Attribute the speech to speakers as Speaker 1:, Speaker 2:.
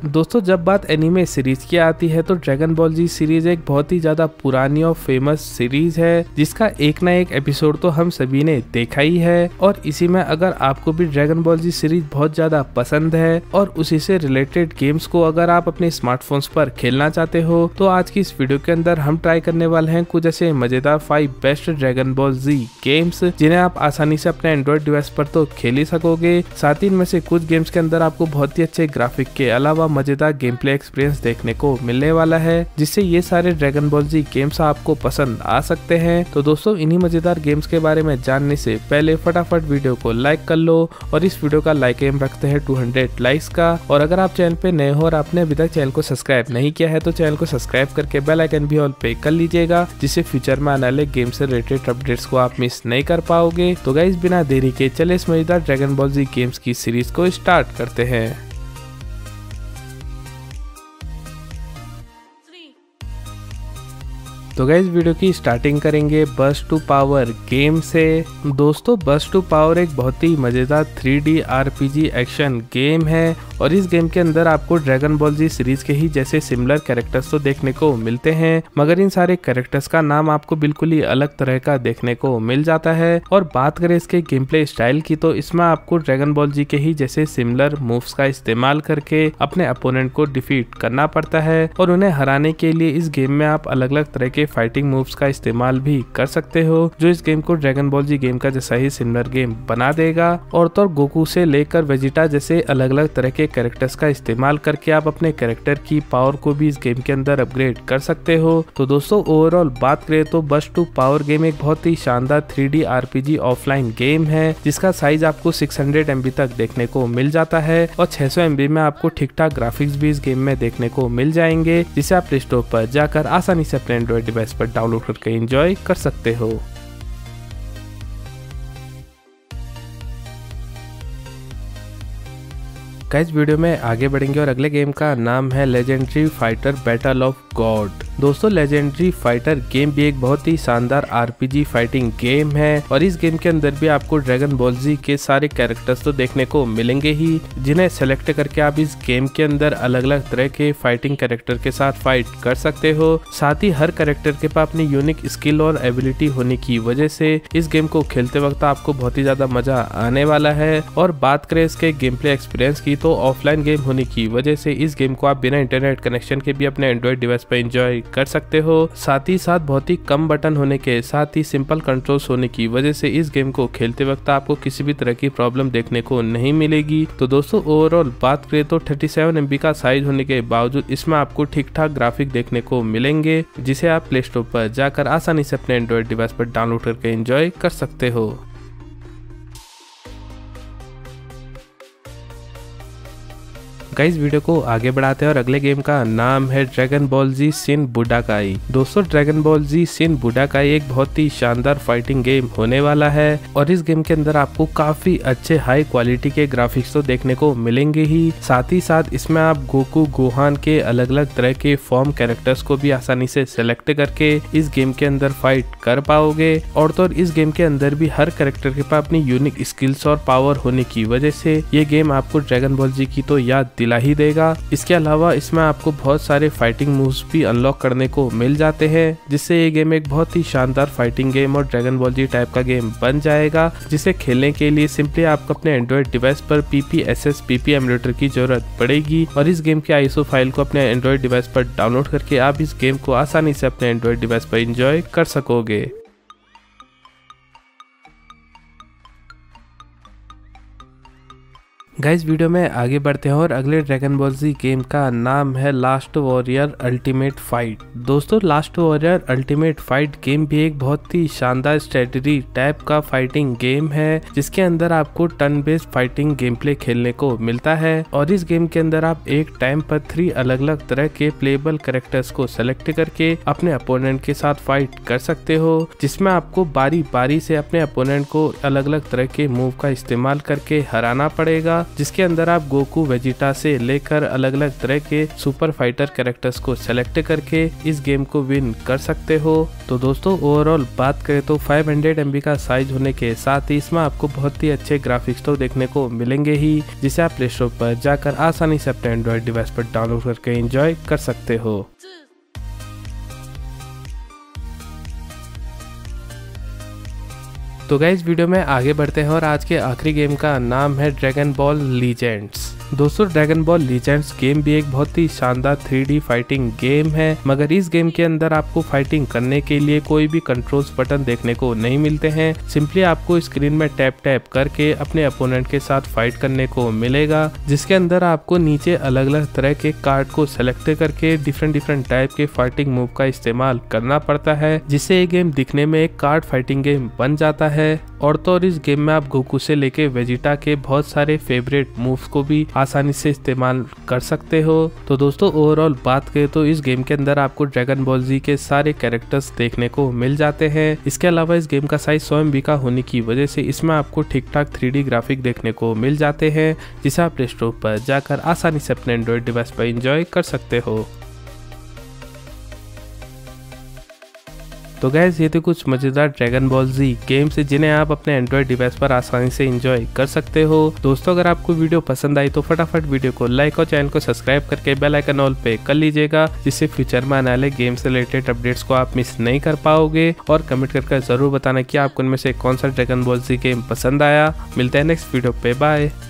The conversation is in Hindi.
Speaker 1: दोस्तों जब बात एनीमे सीरीज की आती है तो ड्रैगन बॉल जी सीरीज एक बहुत ही ज्यादा पुरानी और फेमस सीरीज है जिसका एक ना एक एपिसोड तो हम सभी ने देखा ही है। और इसी में अगर आपको भी ड्रैगन बॉल जी सीरीज बहुत ज्यादा पसंद है और उसी से रिलेटेड गेम्स को अगर आप अपने स्मार्टफोन्स पर खेलना चाहते हो तो आज की इस वीडियो के अंदर हम ट्राई करने वाले हैं कुछ ऐसे मजेदार 5 best Dragon Ball Z games जिन्हें आप आसानी से अपने एंड्रॉइड डिवाइस पर तो खेल ही सकोगे। साथ ही इनमें से कुछ गेम्स के अंदर आपको बहुत ही अच्छे ग्राफिक के अलावा मजेदार गेम प्ले एक्सपीरियंस देखने को मिलने वाला है जिससे ये सारे ड्रैगन बॉल जी गेम्स आपको पसंद आ सकते हैं। तो दोस्तों इन्हीं मजेदार गेम्स के बारे में जानने से पहले फटाफट वीडियो को लाइक कर लो और इस वीडियो का लाइक एम रखते हैं 200 लाइक्स का। और अगर आप चैनल पे नए हो और आपने अभी तक चैनल को सब्सक्राइब नहीं किया है तो चैनल को सब्सक्राइब करके बेल आइकन भी ऑल पे कर लीजिएगा जिससे फ्यूचर में आने वाले गेम से रिलेटेड अपडेट्स को आप मिस नहीं कर पाओगे। तो गाइस बिना देरी के चले इस मजेदार ड्रैगन बॉल जी गेम्स की सीरीज को स्टार्ट करते हैं। तो गाइस वीडियो की स्टार्टिंग करेंगे बर्स्ट टू पावर गेम से। दोस्तों बर्स्ट टू पावर एक बहुत ही मजेदार 3D RPG एक्शन गेम है और इस गेम के अंदर आपको ड्रैगन बॉल जी सीरीज के ही जैसे सिमिलर कैरेक्टर्स तो देखने को मिलते हैं मगर इन सारे कैरेक्टर्स का नाम आपको बिल्कुल ही अलग तरह का देखने को मिल जाता है। और बात करें इसके गेम प्ले स्टाइल की तो इसमें आपको ड्रैगन बॉल जी के ही जैसे सिमिलर मूव्स का इस्तेमाल करके अपने अपोनेंट को डिफीट करना पड़ता है और उन्हें हराने के लिए इस गेम में आप अलग अलग तरह के फाइटिंग मूव्स का इस्तेमाल भी कर सकते हो जो इस गेम को ड्रैगन बॉल जी गेम का जैसा ही सिमिलर गेम बना देगा। और तो गोकू से लेकर वेजिटा जैसे अलग अलग तरह के कैरेक्टर्स का इस्तेमाल करके आप अपने कैरेक्टर की पावर को भी इस गेम के अंदर अपग्रेड कर सकते हो। तो दोस्तों ओवरऑल बात करें तो बर्स्ट टू पावर गेम एक बहुत ही शानदार 3D RPG ऑफलाइन गेम है जिसका साइज आपको 600 MB तक देखने को मिल जाता है और 600 MB में आपको ठीक ठाक ग्राफिक्स भी इस गेम में देखने को मिल जाएंगे जिसे आप प्ले स्टोर पर जाकर आसानी से अपने एंड्रॉइड डिवाइस पर डाउनलोड करके एंजॉय कर सकते हो। गाइस वीडियो में आगे बढ़ेंगे और अगले गेम का नाम है legendary fighter battle of god. दोस्तों लेजेंडरी फाइटर गेम भी एक बहुत ही शानदार RPG फाइटिंग गेम है और इस गेम के अंदर भी आपको ड्रैगन बॉल जी के सारे कैरेक्टर्स तो देखने को मिलेंगे ही जिन्हें सेलेक्ट करके आप इस गेम के अंदर अलग अलग तरह के फाइटिंग कैरेक्टर के साथ फाइट कर सकते हो। साथ ही हर कैरेक्टर के पास अपनी यूनिक स्किल और एबिलिटी होने की वजह से इस गेम को खेलते वक्त आपको बहुत ही ज्यादा मजा आने वाला है। और बात करें इसके गेम प्ले एक्सपीरियंस की तो ऑफलाइन गेम होने की वजह से इस गेम को आप बिना इंटरनेट कनेक्शन के भी अपने एंड्रॉइड डिवाइस पर एंजॉय कर सकते हो। साथ ही साथ बहुत ही कम बटन होने के साथ ही सिंपल कंट्रोल्स होने की वजह से इस गेम को खेलते वक्त आपको किसी भी तरह की प्रॉब्लम देखने को नहीं मिलेगी। तो दोस्तों ओवरऑल बात करें तो 37 MB का साइज होने के बावजूद इसमें आपको ठीक ठाक ग्राफिक देखने को मिलेंगे जिसे आप प्ले स्टोर पर जाकर आसानी से अपने एंड्रॉइड डिवाइस पर डाउनलोड करके एंजॉय कर सकते हो। गाइस वीडियो को आगे बढ़ाते हैं और अगले गेम का नाम है Dragon Ball Z Shin Budokai. दोस्तों Dragon Ball Z Shin Budokai एक बहुत ही शानदार फाइटिंग गेम होने वाला है और इस गेम के अंदर आपको काफी अच्छे हाई क्वालिटी के ग्राफिक्स तो देखने को मिलेंगे ही। साथ ही साथ इसमें आप गोकू गोहान के अलग अलग तरह के फॉर्म कैरेक्टर्स को भी आसानी से सेलेक्ट करके इस गेम के अंदर फाइट कर पाओगे। और तो इस गेम के अंदर भी हर कैरेक्टर के पास अपनी यूनिक स्किल्स और पावर होने की वजह से ये गेम आपको ड्रैगन बॉल जी की तो याद दिला ही देगा। इसके अलावा इसमें आपको बहुत सारे फाइटिंग मूव्स भी अनलॉक करने को मिल जाते हैं जिससे ये गेम एक बहुत ही शानदार फाइटिंग गेम और ड्रैगन बॉल जी टाइप का गेम बन जाएगा जिसे खेलने के लिए सिंपली आपको अपने एंड्रॉइड डिवाइस पर PPSSPP एमुलेटर की जरूरत पड़ेगी और इस गेम की ISO फाइल को अपने एंड्रॉइड डिवाइस पर डाउनलोड करके आप इस गेम को आसानी से अपने एंड्रॉइड डिवाइस पर एंजॉय कर सकोगे। गाइस वीडियो में आगे बढ़ते हैं और अगले ड्रैगन बॉल जी गेम का नाम है लास्ट वॉरियर अल्टीमेट फाइट। दोस्तों last warrior ultimate fight game भी एक बहुत ही शानदार स्ट्रेटजी टाइप का फाइटिंग गेम है जिसके अंदर आपको turn based fighting game play खेलने को मिलता है और इस गेम के अंदर आप एक टाइम पर 3 अलग अलग तरह के प्लेबल कैरेक्टर्स को सेलेक्ट करके अपने अपोनेंट के साथ फाइट कर सकते हो जिसमें आपको बारी बारी से अपने अपोनेंट को अलग अलग तरह के मूव का इस्तेमाल करके हराना पड़ेगा। जिसके अंदर आप गोकू, वेजिटा से लेकर अलग अलग तरह के सुपर फाइटर कैरेक्टर्स को सेलेक्ट करके इस गेम को विन कर सकते हो। तो दोस्तों ओवरऑल बात करें तो 500 MB का साइज होने के साथ ही इसमें आपको बहुत ही अच्छे ग्राफिक्स तो देखने को मिलेंगे ही, जिसे आप प्ले स्टोर पर जाकर आसानी से अपने एंड्रॉइड डिवाइस पर डाउनलोड करके एंजॉय कर सकते हो। तो गाइस वीडियो में आगे बढ़ते हैं और आज के आखिरी गेम का नाम है ड्रैगन बॉल लीजेंड्स। दोस्तों ड्रैगन बॉल लीजेंड्स गेम भी एक बहुत ही शानदार 3D फाइटिंग गेम है, मगर इस गेम के अंदर आपको फाइटिंग करने के लिए कोई भी कंट्रोल्स बटन देखने को नहीं मिलते हैं। सिंपली आपको स्क्रीन में टैप टैप करके अपने अपोनेंट के साथ फाइट करने को मिलेगा, जिसके अंदर आपको नीचे अलग अलग तरह के कार्ड को सेलेक्ट करके डिफरेंट टाइप के फाइटिंग मूव का इस्तेमाल करना पड़ता है, जिससे ये गेम दिखने में एक कार्ड फाइटिंग गेम बन जाता है। और तो और इस गेम में आप गोकू से लेके वेजिटा के बहुत सारे फेवरेट मूव्स को भी आसानी से इस्तेमाल कर सकते हो। तो दोस्तों ओवरऑल बात करें तो इस गेम के अंदर आपको ड्रैगन बॉल जी के सारे कैरेक्टर्स देखने को मिल जाते हैं। इसके अलावा इस गेम का साइज 100 MB का होने की वजह से इसमें आपको ठीक ठाक 3D ग्राफिक देखने को मिल जाते हैं, जिसे आप प्ले स्टोर पर जाकर आसानी से अपने एंड्रॉइड डिवाइस पर एंजॉय कर सकते हो। तो गैस ये थे कुछ मजेदार ड्रैगन बॉल जी गेम्स जिन्हें आप अपने एंड्रॉइड डिवाइस पर आसानी से एंजॉय कर सकते हो। दोस्तों अगर आपको वीडियो पसंद आई तो फटाफट वीडियो को लाइक और चैनल को सब्सक्राइब करके बेल आइकन ऑल पे कर लीजिएगा, जिससे फ्यूचर में आने वाले गेम से रिलेटेड अपडेट्स को आप मिस नहीं कर पाओगे। और कमेंट करके जरूर बताना कि आपको उनमें से कौन सा ड्रैगन बॉल जी गेम पसंद आया। मिलते हैं नेक्स्ट वीडियो पे, बाय।